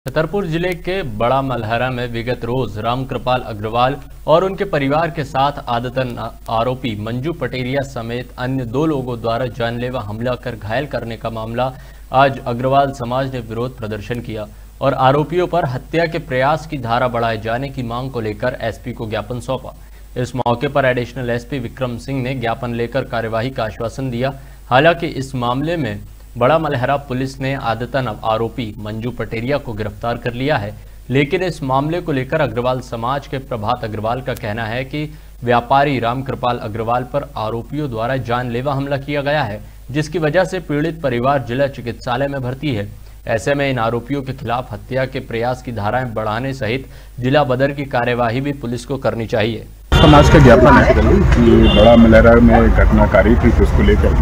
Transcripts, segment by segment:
छतरपुर जिले के बड़ा मलहरा में विगत रोज रामकृपाल अग्रवाल और उनके परिवार के साथ आदतन आरोपी मंजू पटेरिया समेत अन्य 2 लोगों द्वारा जानलेवा हमला कर घायल करने का मामला आज अग्रवाल समाज ने विरोध प्रदर्शन किया और आरोपियों पर हत्या के प्रयास की धारा बढ़ाए जाने की मांग को लेकर एसपी को ज्ञापन सौंपा। इस मौके पर एडिशनल एसपी विक्रम सिंह ने ज्ञापन लेकर कार्यवाही का आश्वासन दिया। हालांकि इस मामले में बड़ा मलहरा पुलिस ने आदतन आरोपी मंजू पटेरिया को गिरफ्तार कर लिया है, लेकिन इस मामले को लेकर अग्रवाल समाज के प्रभात अग्रवाल का कहना है कि व्यापारी रामकृपाल अग्रवाल पर आरोपियों द्वारा जानलेवा हमला किया गया है, जिसकी वजह से पीड़ित परिवार जिला चिकित्सालय में भर्ती है। ऐसे में इन आरोपियों के खिलाफ हत्या के प्रयास की धाराएं बढ़ाने सहित जिला बदर की कार्यवाही भी पुलिस को करनी चाहिए। समाज का ज्ञापन है कि बड़ा मलहरा में घटनाकारी थी, तो उसको लेकर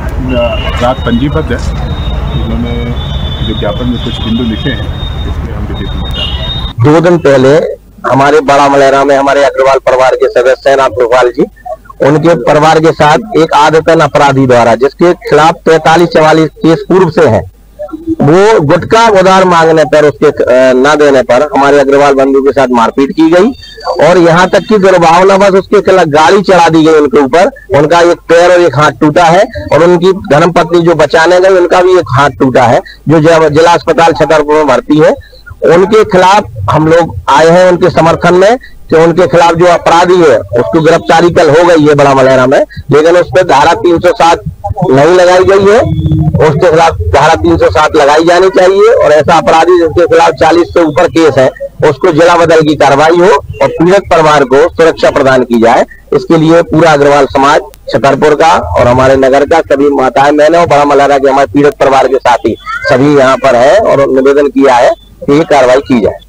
रात पंजीबद्ध है। उन्होंने जो ज्ञापन में कुछ बिंदु लिखे हैं, इसमें हम विदित हैं। 2 दिन पहले हमारे बड़ा मलहरा में हमारे अग्रवाल परिवार के सदस्य हैं रामकृपाल जी, उनके परिवार के साथ एक आदतन अपराधी द्वारा जिसके खिलाफ 43-44 केस पूर्व से हैं, वो गुटखा उधार मांगने पर उसके न देने पर हमारे अग्रवाल बंधु के साथ मारपीट की गई और यहाँ तक कि दुर्भावनावश उसके खिलाफ गाड़ी चढ़ा दी गई उनके ऊपर। उनका एक पैर और एक हाथ टूटा है और उनकी धर्मपत्नी जो बचाने गई उनका भी एक हाथ टूटा है, जो जिला अस्पताल छतरपुर में भर्ती है। उनके खिलाफ हम लोग आए हैं उनके समर्थन में कि उनके खिलाफ जो अपराधी है उसको गिरफ्तारी कल हो गई है बड़ा मलहरा में, लेकिन उस पर धारा 307 नहीं लगाई गई है। उसके खिलाफ धारा 307 लगाई जानी चाहिए और ऐसा अपराधी जिसके खिलाफ 40 से ऊपर केस है उसको जिला बदल की कार्रवाई हो और पीड़ित परिवार को सुरक्षा प्रदान की जाए। इसके लिए पूरा अग्रवाल समाज छतरपुर का और हमारे नगर का सभी माताएं बहनें और बड़ा मलहरा के हमारे पीड़ित परिवार के साथी सभी यहाँ पर है और निवेदन किया है कि ये कार्रवाई की जाए।